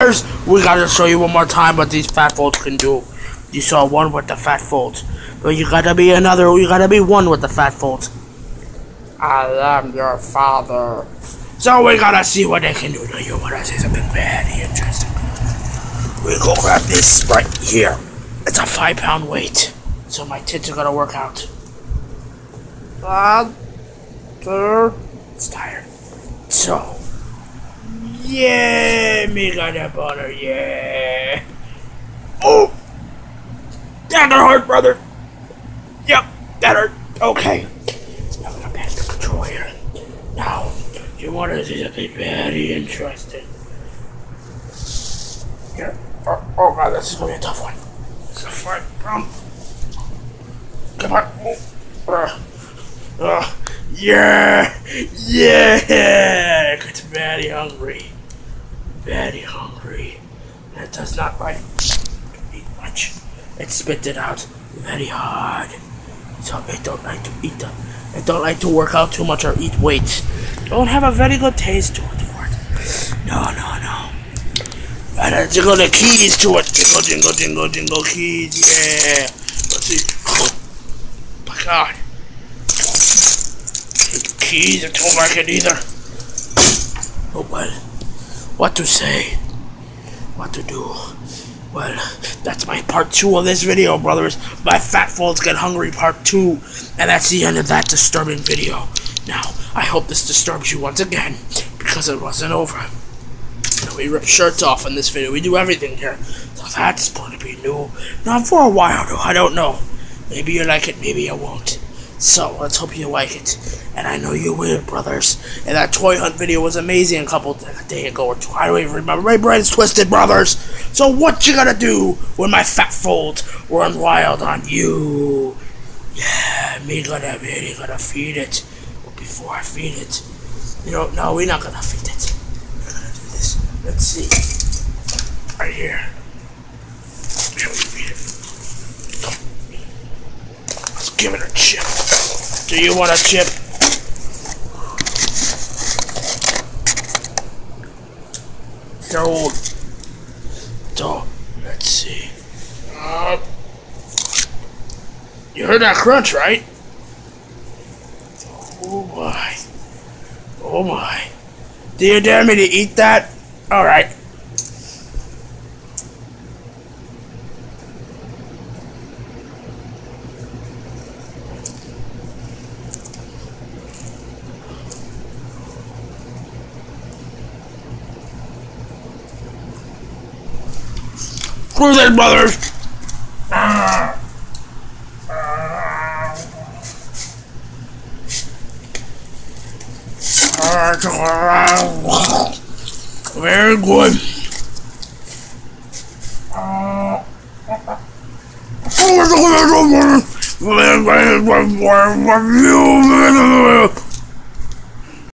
We gotta show you one more time what these fat folds can do. You saw one with the fat folds, but you gotta be another. You gotta be one with the fat folds. I am your father. So we gotta see what they can do. Do you wanna see something very interesting? We go grab this right here. It's a 5-pound weight, so my tits are gonna work out. It's tired. So, yeah, me got that butter, yeah. Oh, that hurt, brother. Yep, that hurt. Okay, I'm gonna pass the control here. Now, you want to see something very interesting? Here. Oh god, this is gonna be a tough one. It's a fight. Come on. Yeah, yeah. It's very hungry. Very hungry. It does not like to eat much. It spits it out very hard. So it don't like to eat them. It don't like to work out too much or eat weights. Don't have a very good taste to it for it. No. Gotta jiggle the keys to it. Jingle, keys, yeah. Let's see. My god. Keys, it don't like it either. Oh well. What to say? What to do? Well, that's my part 2 of this video, brothers. My fat folds get hungry part 2. And that's the end of that disturbing video. Now, I hope this disturbs you once again, because it wasn't over. We rip shirts off in this video. We do everything here. So that's going to be new. Not for a while, though. I don't know. Maybe you like it, maybe you won't. So, let's hope you like it. And I know you will, brothers. And that toy hunt video was amazing a day ago or 2. I don't even remember. My brain's twisted, brothers. So what you gonna do when my fat folds run wild on you? Yeah, me gonna really gonna feed it. But before I feed it, no, we're not gonna feed it. We're gonna do this. Let's see. Right here. Shall we feed it? Let's give it a chip. Do you want a chip? So, let's see. You heard that crunch, right? Oh my. Oh my. Do you dare me to eat that? Alright. Screw this, brothers! Very good.